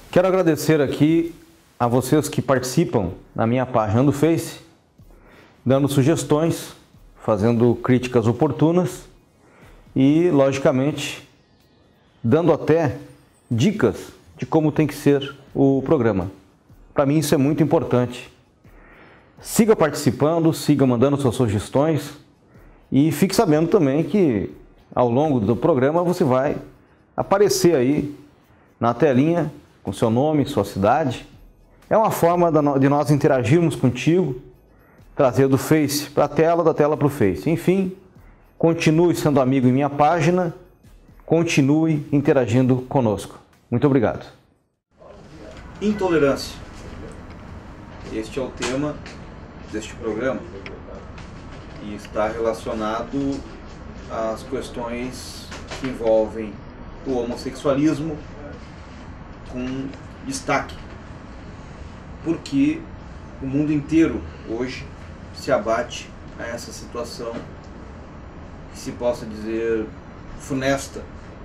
Quero agradecer aqui a vocês que participam na minha página do Face, dando sugestões, fazendo críticas oportunas e, logicamente, dando até dicas de como tem que ser o programa. Para mim isso é muito importante. Siga participando, siga mandando suas sugestões e fique sabendo também que ao longo do programa você vai aparecer aí na telinha com seu nome, sua cidade. É uma forma de nós interagirmos contigo, trazer do Face para a tela, da tela para o Face. Enfim, continue sendo amigo em minha página, continue interagindo conosco. Muito obrigado. Intolerância. Este é o tema deste programa e está relacionado às questões que envolvem o homossexualismo com destaque, porque o mundo inteiro hoje se abate a essa situação que se possa dizer funesta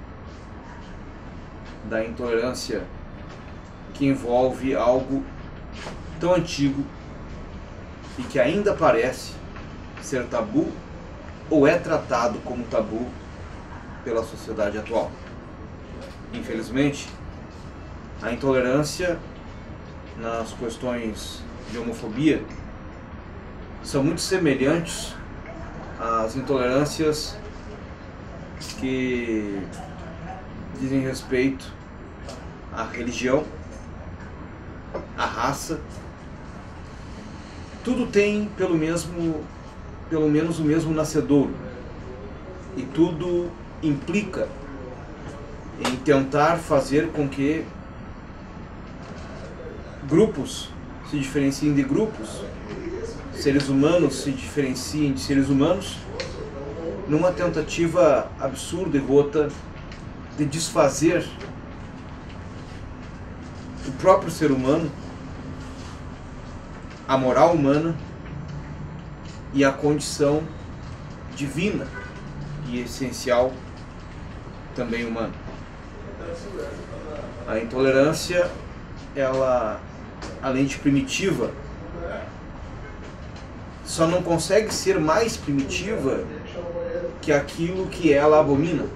da intolerância que envolve algo tão antigo e que ainda parece ser tabu ou é tratado como tabu pela sociedade atual. Infelizmente, a intolerância nas questões de homofobia são muito semelhantes às intolerâncias que dizem respeito à religião, à raça. Tudo tem pelo menos o mesmo nascedouro e tudo implica em tentar fazer com que grupos se diferenciem de grupos, seres humanos se diferenciem de seres humanos, numa tentativa absurda e rota de desfazer o próprio ser humano, a moral humana e a condição divina e essencial também humana. A intolerância, ela, além de primitiva, só não consegue ser mais primitiva que aquilo que ela abomina,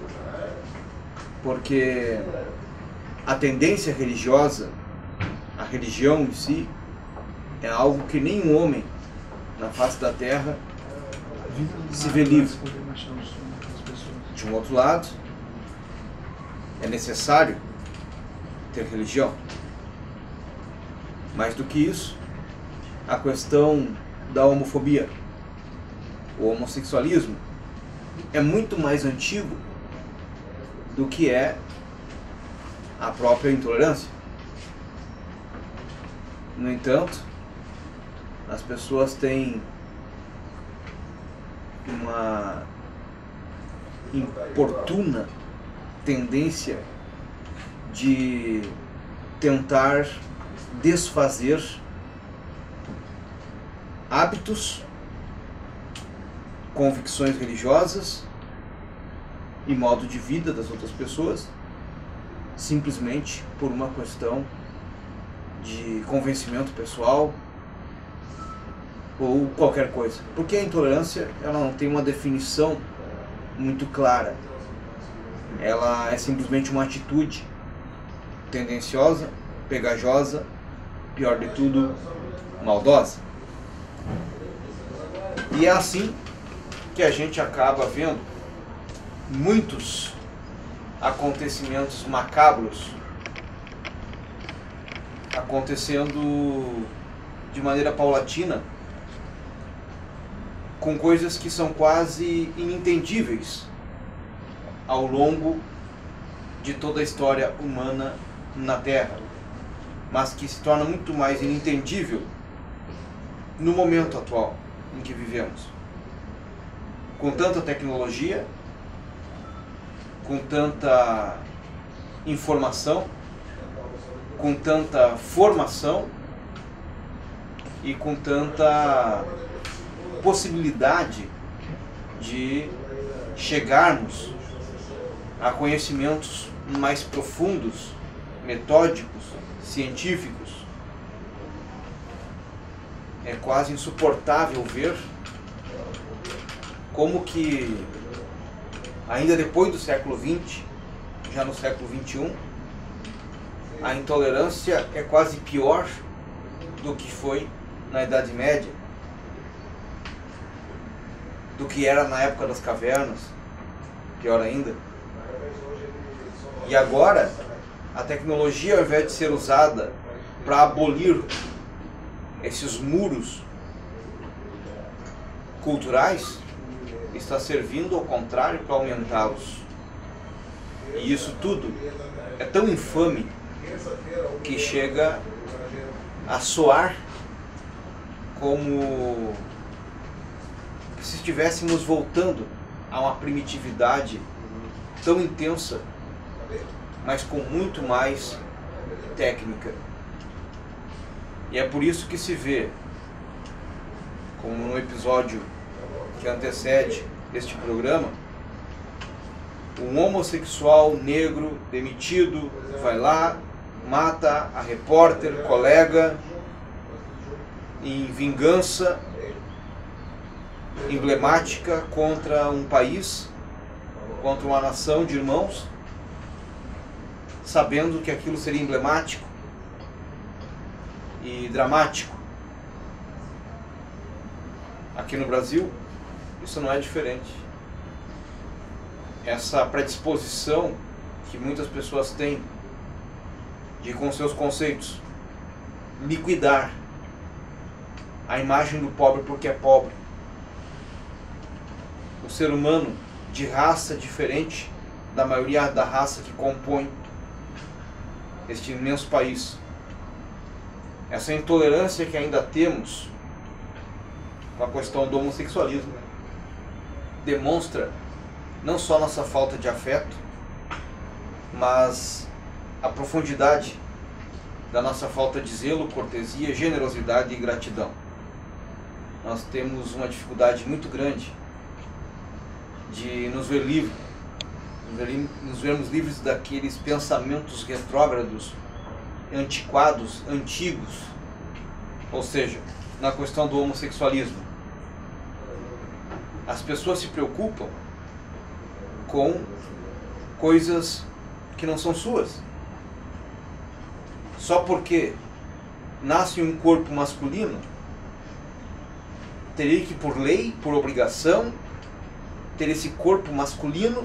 porque a tendência religiosa, a religião em si, é algo que nenhum homem na face da terra se vê livre. De um outro lado, é necessário ter religião. Mais do que isso, a questão da homofobia, o homossexualismo, é muito mais antigo do que é a própria intolerância. No entanto, as pessoas têm uma importuna tendência de tentar desfazer hábitos, convicções religiosas e modo de vida das outras pessoas, simplesmente por uma questão de convencimento pessoal ou qualquer coisa. Porque a intolerância, ela não tem uma definição muito clara. Ela é simplesmente uma atitude tendenciosa, pegajosa, pior de tudo, maldosa. E é assim que a gente acaba vendo muitos acontecimentos macabros acontecendo de maneira paulatina, com coisas que são quase inentendíveis ao longo de toda a história humana na Terra, mas que se torna muito mais inentendível no momento atual em que vivemos. Com tanta tecnologia, com tanta informação, com tanta formação e com tanta possibilidade de chegarmos a conhecimentos mais profundos metódicos, científicos. É quase insuportável ver como que, ainda depois do século XX, já no século XXI, a intolerância é quase pior do que foi na Idade Média, do que era na época das cavernas, pior ainda. E agora, a tecnologia, ao invés de ser usada para abolir esses muros culturais, está servindo ao contrário para aumentá-los. E isso tudo é tão infame que chega a soar como se estivéssemos voltando a uma primitividade tão intensa, mas com muito mais técnica. E é por isso que se vê, como no episódio que antecede este programa, um homossexual negro demitido vai lá, mata a repórter, colega, em vingança emblemática contra um país, contra uma nação de irmãos, sabendo que aquilo seria emblemático e dramático. Aqui no Brasil, isso não é diferente. Essa predisposição que muitas pessoas têm de, com seus conceitos, liquidar a imagem do pobre porque é pobre, o ser humano de raça diferente da maioria da raça que compõe este imenso país. Essa intolerância que ainda temos com a questão do homossexualismo demonstra não só nossa falta de afeto, mas a profundidade da nossa falta de zelo, cortesia, generosidade e gratidão. Nós temos uma dificuldade muito grande de nos ver livres, nos vermos livres daqueles pensamentos retrógrados, antiquados, antigos, ou seja, na questão do homossexualismo. As pessoas se preocupam com coisas que não são suas. Só porque nasce um corpo masculino, teria que, por lei, por obrigação, ter esse corpo masculino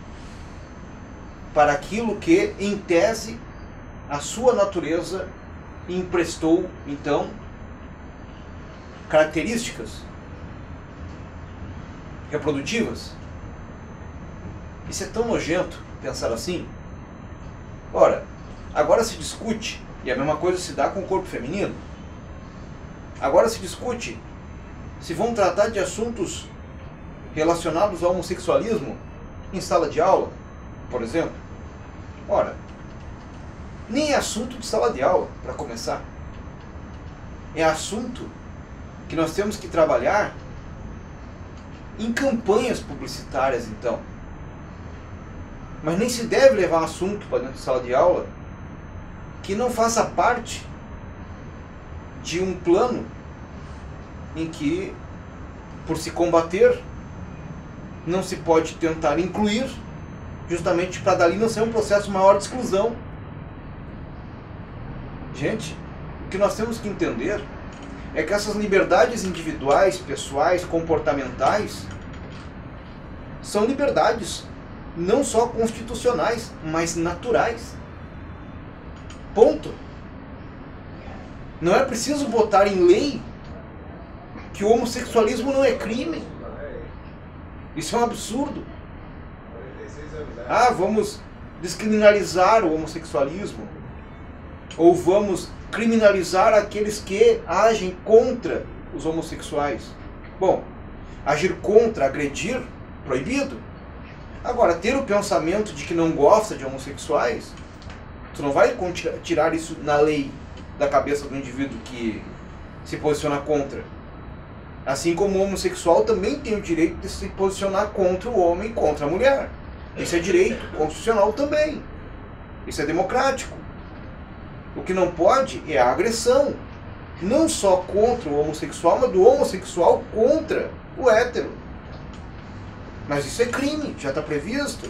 para aquilo que, em tese, a sua natureza emprestou, então, características reprodutivas. Isso é tão nojento pensar assim. Ora, agora se discute, e a mesma coisa se dá com o corpo feminino. Agora se discute se vão tratar de assuntos relacionados ao homossexualismo em sala de aula, por exemplo. Ora, nem é assunto de sala de aula, para começar. É assunto que nós temos que trabalhar em campanhas publicitárias, então. Mas nem se deve levar assunto para dentro de sala de aula que não faça parte de um plano em que, por se combater, não se pode tentar incluir, justamente para dali não ser um processo maior de exclusão. Gente, o que nós temos que entender é que essas liberdades individuais, pessoais, comportamentais, são liberdades não só constitucionais, mas naturais. Ponto. Não é preciso botar em lei que o homossexualismo não é crime. Isso é um absurdo. Ah, vamos descriminalizar o homossexualismo. Ou vamos criminalizar aqueles que agem contra os homossexuais. Bom, agir contra, agredir, proibido. Agora, ter o pensamento de que não gosta de homossexuais, tu não vai tirar isso na lei da cabeça do indivíduo que se posiciona contra. Assim como o homossexual também tem o direito de se posicionar contra o homem e contra a mulher. Isso é direito constitucional também. Isso é democrático. O que não pode é a agressão. Não só contra o homossexual, mas do homossexual contra o hétero. Mas isso é crime, já está previsto.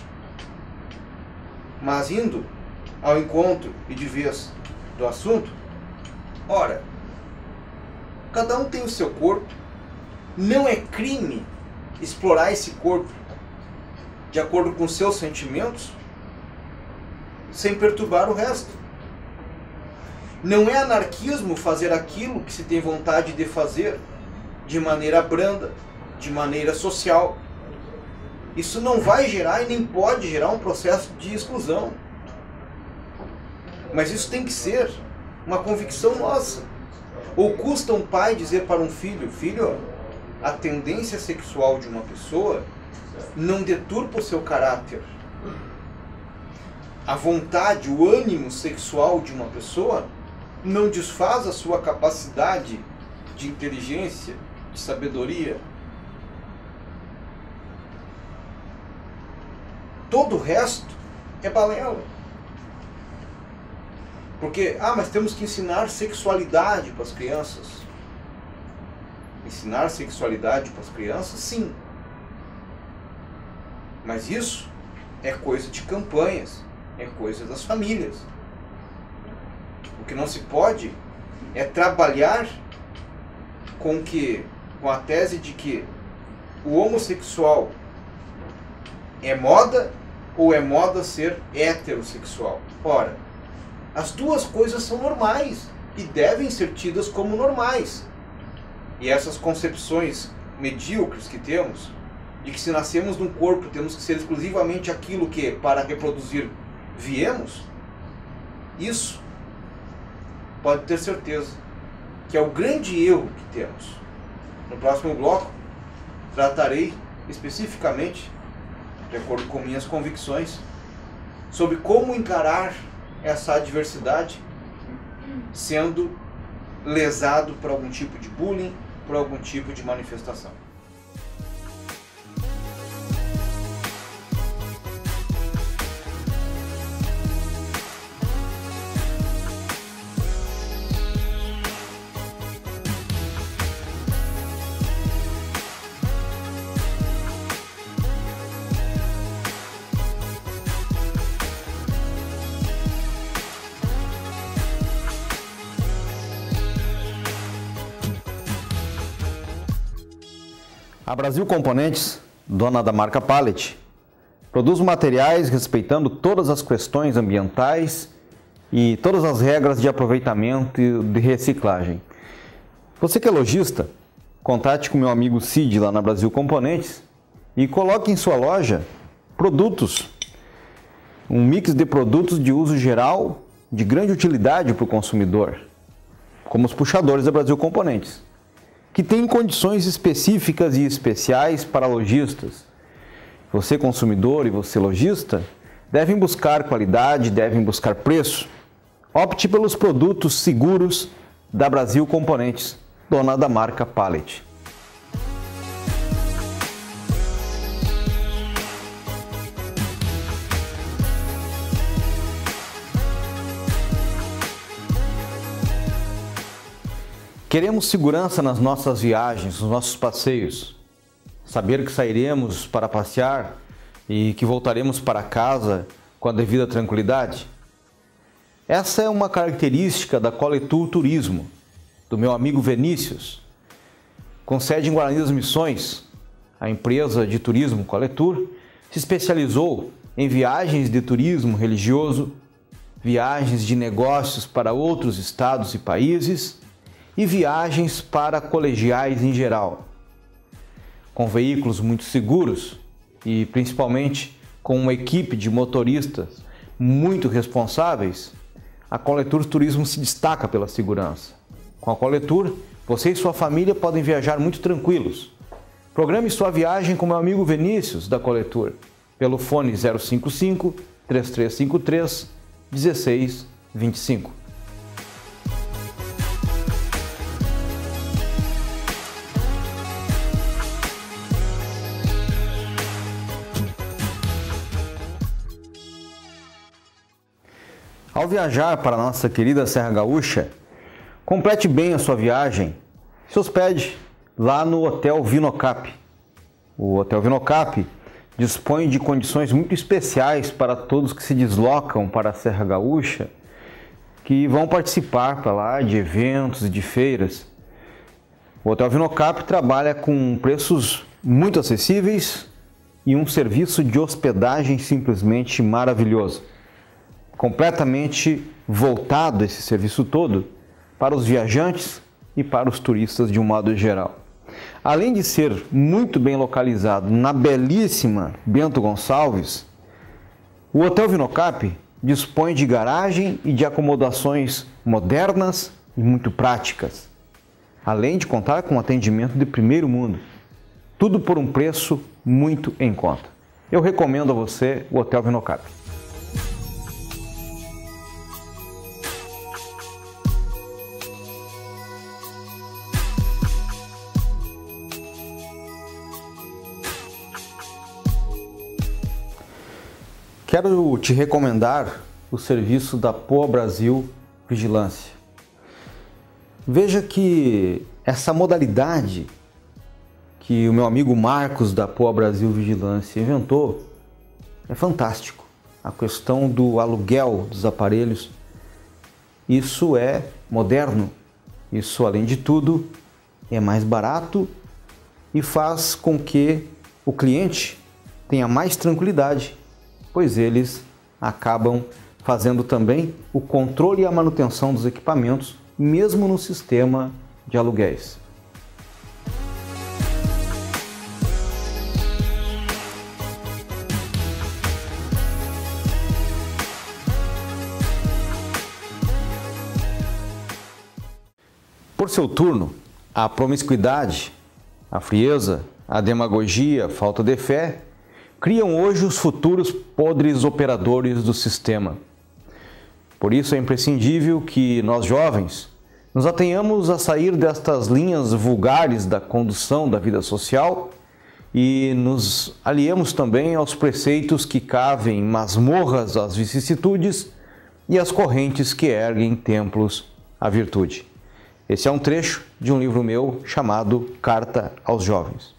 Mas indo ao encontro e de vez do assunto, ora, cada um tem o seu corpo. Não é crime explorar esse corpo de acordo com seus sentimentos, sem perturbar o resto. Não é anarquismo fazer aquilo que se tem vontade de fazer de maneira branda, de maneira social. Isso não vai gerar e nem pode gerar um processo de exclusão. Mas isso tem que ser uma convicção nossa. Ou custa um pai dizer para um filho: filho, a tendência sexual de uma pessoa não deturpa o seu caráter. A vontade, o ânimo sexual de uma pessoa não desfaz a sua capacidade de inteligência, de sabedoria. Todo o resto é balela. Porque, mas temos que ensinar sexualidade para as crianças. Ensinar sexualidade para as crianças, sim. Mas isso é coisa de campanhas, é coisa das famílias. O que não se pode é trabalhar com a tese de que o homossexual é moda ou é moda ser heterossexual. Ora, as duas coisas são normais e devem ser tidas como normais. E essas concepções medíocres que temos, de que se nascemos num corpo temos que ser exclusivamente aquilo que para reproduzir viemos, isso pode ter certeza que é o grande erro que temos. No próximo bloco tratarei especificamente, de acordo com minhas convicções, sobre como encarar essa adversidade sendo lesado por algum tipo de bullying, por algum tipo de manifestação. A Brasil Componentes, dona da marca Pallet, produz materiais respeitando todas as questões ambientais e todas as regras de aproveitamento e de reciclagem. Você que é lojista, contate com meu amigo Cid lá na Brasil Componentes e coloque em sua loja produtos, um mix de produtos de uso geral de grande utilidade para o consumidor, como os puxadores da Brasil Componentes, que tem condições específicas e especiais para lojistas. Você consumidor e você lojista devem buscar qualidade, devem buscar preço. Opte pelos produtos seguros da Brasil Componentes, dona da marca Pallet. Queremos segurança nas nossas viagens, nos nossos passeios. Saber que sairemos para passear e que voltaremos para casa com a devida tranquilidade. Essa é uma característica da Coletur Turismo, do meu amigo Vinícius. Com sede em Guarani das Missões, a empresa de turismo Coletur se especializou em viagens de turismo religioso, viagens de negócios para outros estados e países, e viagens para colegiais em geral. Com veículos muito seguros e principalmente com uma equipe de motoristas muito responsáveis, a Coletur Turismo se destaca pela segurança. Com a Coletur, você e sua família podem viajar muito tranquilos. Programe sua viagem com meu amigo Vinícius da Coletur pelo fone 055 3353 1625. Ao viajar para a nossa querida Serra Gaúcha, complete bem a sua viagem. Se hospede lá no Hotel Vinocap. O Hotel Vinocap dispõe de condições muito especiais para todos que se deslocam para a Serra Gaúcha, que vão participar para lá de eventos e de feiras. O Hotel Vinocap trabalha com preços muito acessíveis e um serviço de hospedagem simplesmente maravilhoso. Completamente voltado esse serviço todo para os viajantes e para os turistas de um modo geral. Além de ser muito bem localizado na belíssima Bento Gonçalves, o Hotel Vinocap dispõe de garagem e de acomodações modernas e muito práticas, além de contar com atendimento de primeiro mundo. Tudo por um preço muito em conta. Eu recomendo a você o Hotel Vinocap. Quero te recomendar o serviço da Poa Brasil Vigilância. Veja que essa modalidade que o meu amigo Marcos da Poa Brasil Vigilância inventou é fantástico. A questão do aluguel dos aparelhos, isso é moderno. Isso, além de tudo, é mais barato e faz com que o cliente tenha mais tranquilidade, pois eles acabam fazendo também o controle e a manutenção dos equipamentos, mesmo no sistema de aluguéis. Por seu turno, a promiscuidade, a frieza, a demagogia, a falta de fé criam hoje os futuros podres operadores do sistema. Por isso é imprescindível que nós jovens nos atenhamos a sair destas linhas vulgares da condução da vida social e nos aliemos também aos preceitos que cavem masmorras às vicissitudes e às correntes que erguem templos à virtude. Esse é um trecho de um livro meu chamado Carta aos Jovens.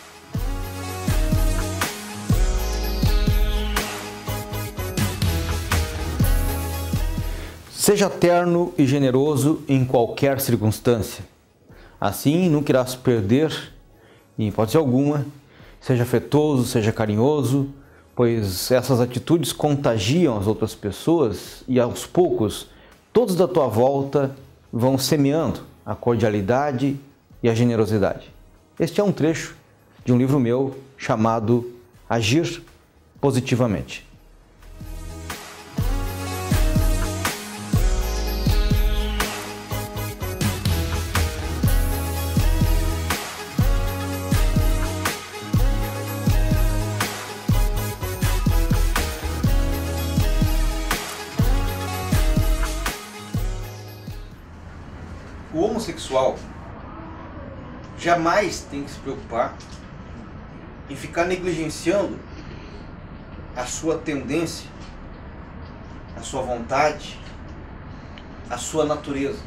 Seja terno e generoso em qualquer circunstância. Assim nunca irás perder, em hipótese alguma. Seja afetuoso, seja carinhoso, pois essas atitudes contagiam as outras pessoas e aos poucos todos da tua volta vão semeando a cordialidade e a generosidade. Este é um trecho de um livro meu chamado Agir Positivamente. O homossexual jamais tem que se preocupar em ficar negligenciando a sua tendência, a sua vontade, a sua natureza.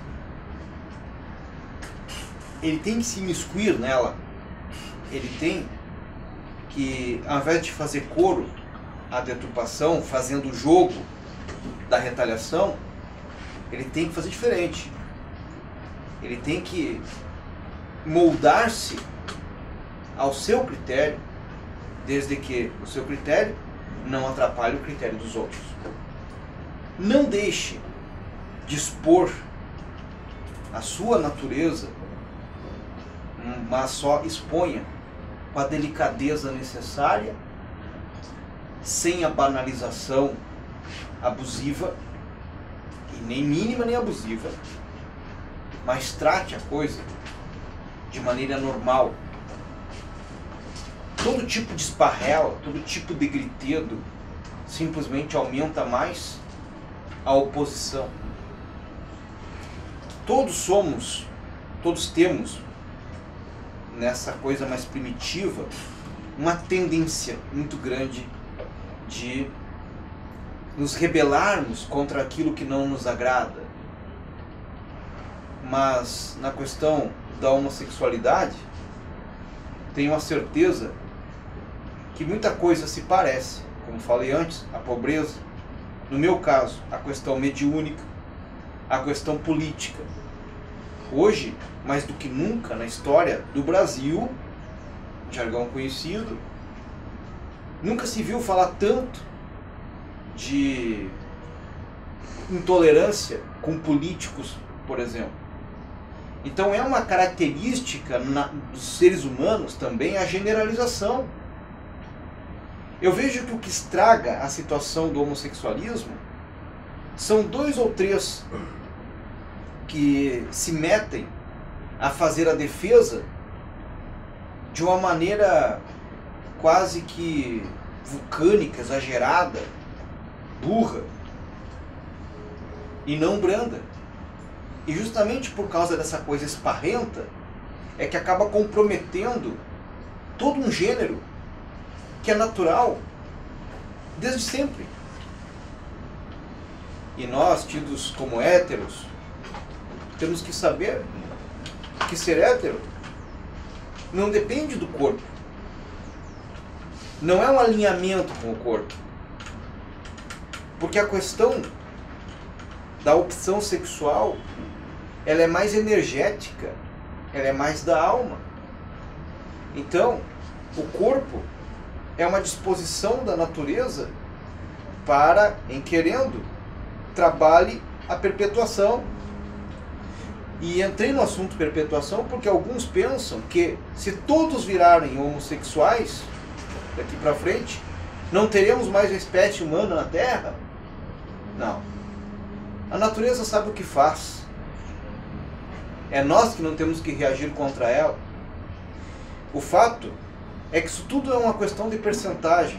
Ele tem que se imiscuir nela. Ele tem que, ao invés de fazer coro à deturpação, fazendo o jogo da retaliação, ele tem que fazer diferente. Ele tem que moldar-se ao seu critério, desde que o seu critério não atrapalhe o critério dos outros. Não deixe de expor a sua natureza, mas só exponha com a delicadeza necessária, sem a banalização abusiva, e nem mínima nem abusiva, mas trate a coisa de maneira normal. Todo tipo de esparrela, todo tipo de gritedo simplesmente aumenta mais a oposição. Todos temos nessa coisa mais primitiva uma tendência muito grande de nos rebelarmos contra aquilo que não nos agrada. Mas na questão da homossexualidade, tenho a certeza que muita coisa se parece, como falei antes, a pobreza, no meu caso, a questão mediúnica, a questão política. Hoje, mais do que nunca na história do Brasil, jargão conhecido, nunca se viu falar tanto de intolerância com políticos, por exemplo. Então é uma característica dos seres humanos também a generalização. Eu vejo que o que estraga a situação do homossexualismo são 2 ou 3 que se metem a fazer a defesa de uma maneira quase que vulcânica, exagerada, burra e não branda. E justamente por causa dessa coisa esparrenta é que acaba comprometendo todo um gênero que é natural desde sempre. E nós, tidos como héteros, temos que saber que ser hétero não depende do corpo. Não é um alinhamento com o corpo. Porque a questão da opção sexual, ela é mais energética, ela é mais da alma. Então, o corpo é uma disposição da natureza para, em querendo, trabalhe a perpetuação. E entrei no assunto perpetuação porque alguns pensam que se todos virarem homossexuais daqui para frente, não teremos mais a espécie humana na Terra? Não. A natureza sabe o que faz. É nós que não temos que reagir contra ela. O fato é que isso tudo é uma questão de percentagem.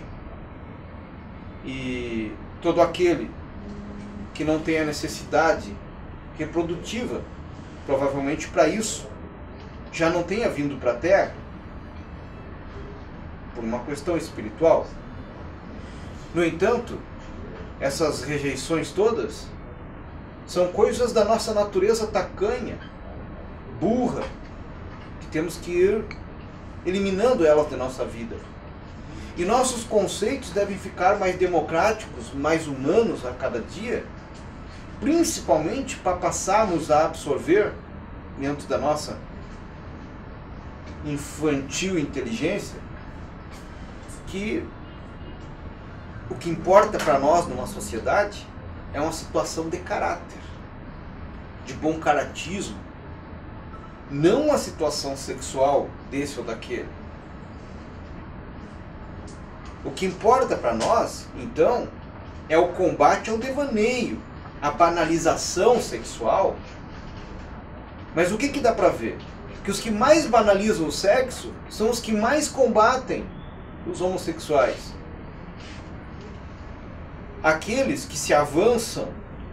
E todo aquele que não tem a necessidade reprodutiva, provavelmente para isso, já não tenha vindo para a Terra, por uma questão espiritual. No entanto, essas rejeições todas são coisas da nossa natureza tacanha, burra, que temos que ir eliminando elas da nossa vida. E nossos conceitos devem ficar mais democráticos, mais humanos a cada dia, principalmente para passarmos a absorver, dentro da nossa infantil inteligência, que o que importa para nós numa sociedade é uma situação de caráter, de bom caratismo, não a situação sexual desse ou daquele. O que importa para nós, então, é o combate ao devaneio, a banalização sexual. Mas o que dá para ver? Que os que mais banalizam o sexo são os que mais combatem os homossexuais. Aqueles que se avançam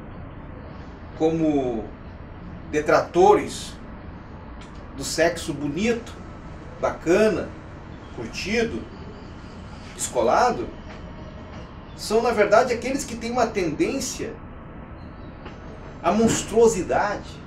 como detratores do sexo bonito, bacana, curtido, descolado, são na verdade aqueles que têm uma tendência à monstruosidade.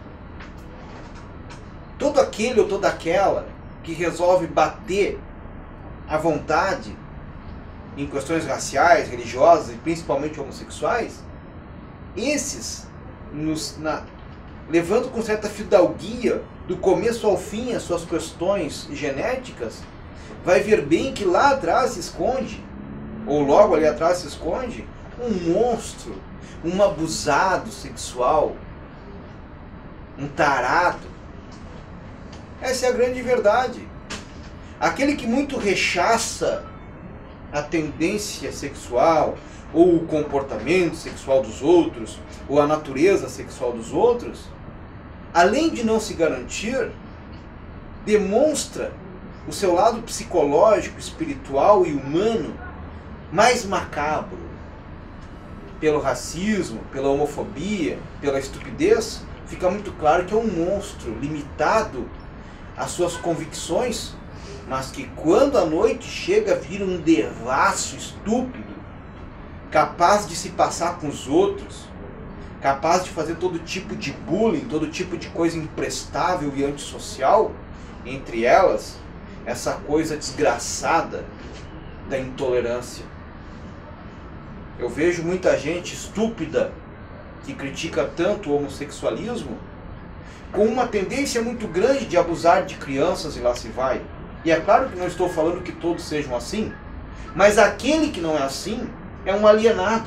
Todo aquele ou toda aquela que resolve bater à vontade em questões raciais, religiosas e principalmente homossexuais, esses, levando com certa fidalguia do começo ao fim as suas questões genéticas, vai ver bem que lá atrás se esconde, ou logo ali atrás se esconde, um monstro, um abusado sexual, um tarado. Essa é a grande verdade. Aquele que muito rechaça a tendência sexual, ou o comportamento sexual dos outros, ou a natureza sexual dos outros, além de não se garantir, demonstra o seu lado psicológico, espiritual e humano mais macabro. Pelo racismo, pela homofobia, pela estupidez, fica muito claro que é um monstro limitado às suas convicções, mas que quando a noite chega vira um devasso estúpido, capaz de se passar com os outros, capaz de fazer todo tipo de bullying, todo tipo de coisa imprestável e antissocial, entre elas, essa coisa desgraçada da intolerância. Eu vejo muita gente estúpida que critica tanto o homossexualismo com uma tendência muito grande de abusar de crianças e lá se vai. E é claro que não estou falando que todos sejam assim, mas aquele que não é assim é um alienado.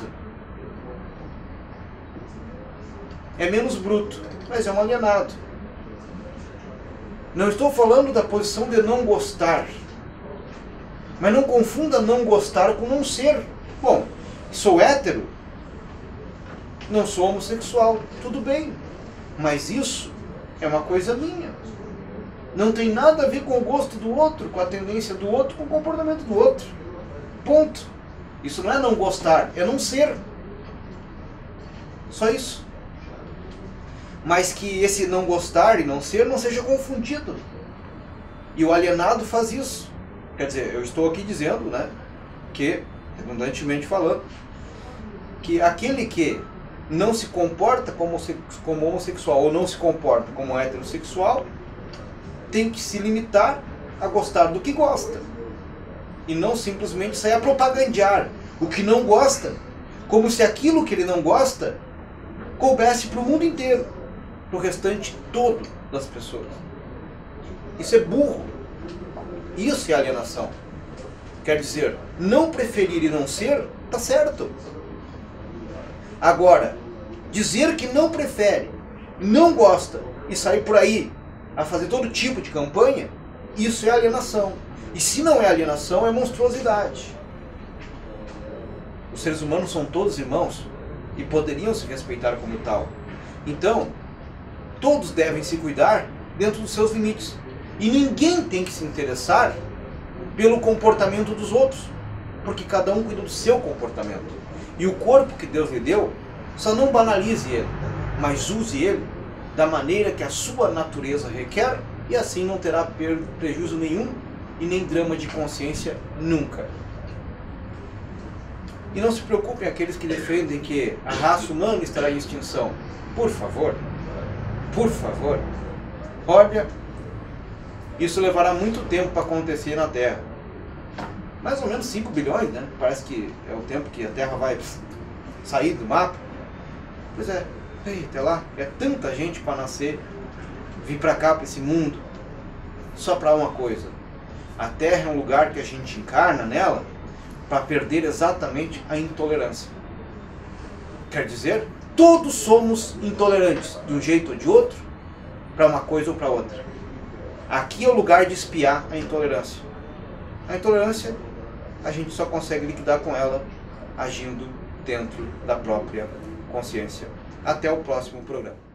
É menos bruto, mas é um alienado. Não estou falando da posição de não gostar, mas não confunda não gostar com não ser. Bom, sou hétero, não sou homossexual, tudo bem, mas isso é uma coisa minha. Não tem nada a ver com o gosto do outro, com a tendência do outro, com o comportamento do outro. Ponto. Isso não é não gostar, é não ser. Só isso. Mas que esse não gostar e não ser não seja confundido. E o alienado faz isso. Quer dizer, eu estou aqui dizendo, né, que, redundantemente falando, que aquele que não se comporta como homossexual ou não se comporta como heterossexual tem que se limitar a gostar do que gosta. E não simplesmente sair a propagandear o que não gosta, como se aquilo que ele não gosta coubesse para o mundo inteiro, para o restante todo das pessoas. Isso é burro. Isso é alienação. Quer dizer, não preferir e não ser, tá certo. Agora, dizer que não prefere, não gosta e sair por aí a fazer todo tipo de campanha, isso é alienação. E se não é alienação, é monstruosidade. Os seres humanos são todos irmãos e poderiam se respeitar como tal. Então, todos devem se cuidar dentro dos seus limites. E ninguém tem que se interessar pelo comportamento dos outros, porque cada um cuida do seu comportamento. E o corpo que Deus lhe deu, só não banalize ele, mas use ele da maneira que a sua natureza requer, e assim não terá prejuízo nenhum e nem drama de consciência nunca. E não se preocupem aqueles que defendem que a raça humana estará em extinção. Por favor, olha, isso levará muito tempo para acontecer na Terra. Mais ou menos 5 bilhões, né? Parece que é o tempo que a Terra vai sair do mapa. Pois é, até lá, é tanta gente para nascer, vir para cá, para esse mundo, só para uma coisa. A Terra é um lugar que a gente encarna nela para perder exatamente a intolerância. Quer dizer, todos somos intolerantes, de um jeito ou de outro, para uma coisa ou para outra. Aqui é o lugar de espiar a intolerância. A intolerância, a gente só consegue liquidar com ela agindo dentro da própria consciência. Até o próximo programa.